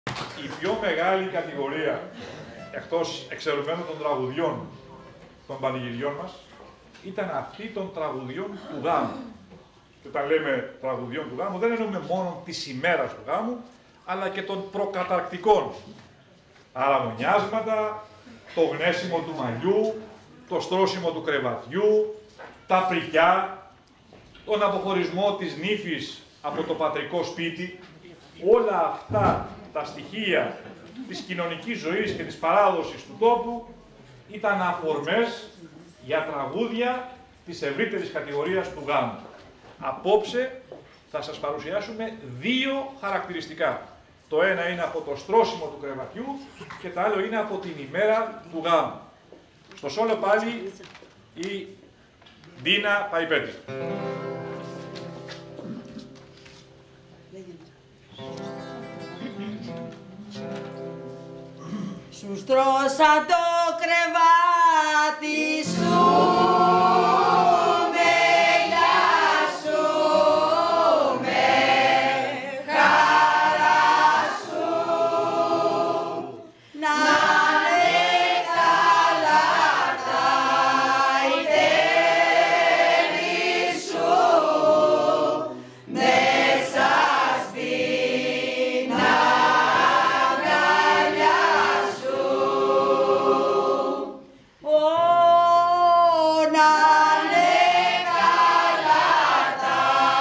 Η πιο μεγάλη κατηγορία, εκτός εξαιρουμένων των τραγουδιών των πανηγυριών μας, ήταν αυτή των τραγουδιών του γάμου. Και όταν λέμε τραγουδιών του γάμου, δεν εννοούμε μόνο της ημέρας του γάμου, αλλά και των προκαταρκτικών. Αραβωνιάσματα, το γνέσιμο του μαλλιού, το στρώσιμο του κρεβατιού, τα πρικιά, τον αποχωρισμό της νύφης από το πατρικό σπίτι. Όλα αυτά τα στοιχεία της κοινωνικής ζωής και της παράδοσης του τόπου ήταν αφορμές για τραγούδια της ευρύτερης κατηγορίας του γάμου. Απόψε θα σας παρουσιάσουμε δύο χαρακτηριστικά. Το ένα είναι από το στρώσιμο του κρεβατιού και το άλλο είναι από την ημέρα του γάμου. Στο σόλο πάλι η Ντίνα Παϊπέτη. Σου στρώσα το κρεβάτι σου με γεια σου, με χαρά σου, να είναι καλά τα ητέρη σου μέσα στην αγκαλιά σου. Να είναι καλά τα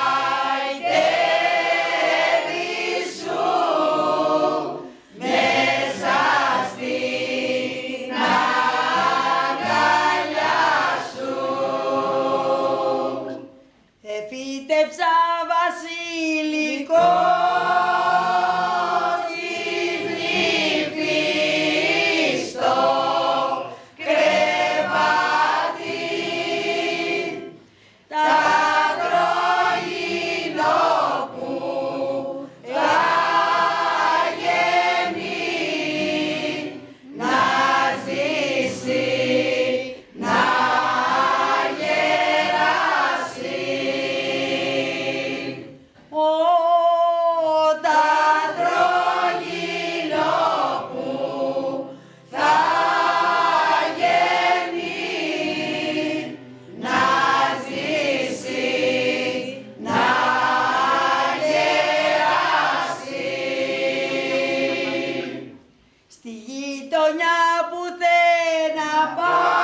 ητέρη σου μέσα στην αγκαλιά σου. Εφύτεψα βασιλικό της νύφης στο κρεβάτι, τα τρογινό που θα γεννεί, να ζήσει, να γεράσει. Τα τρογινό που θα γεννεί, να ζήσει, να γεράσει. Στη γειτονιά που δεν πάω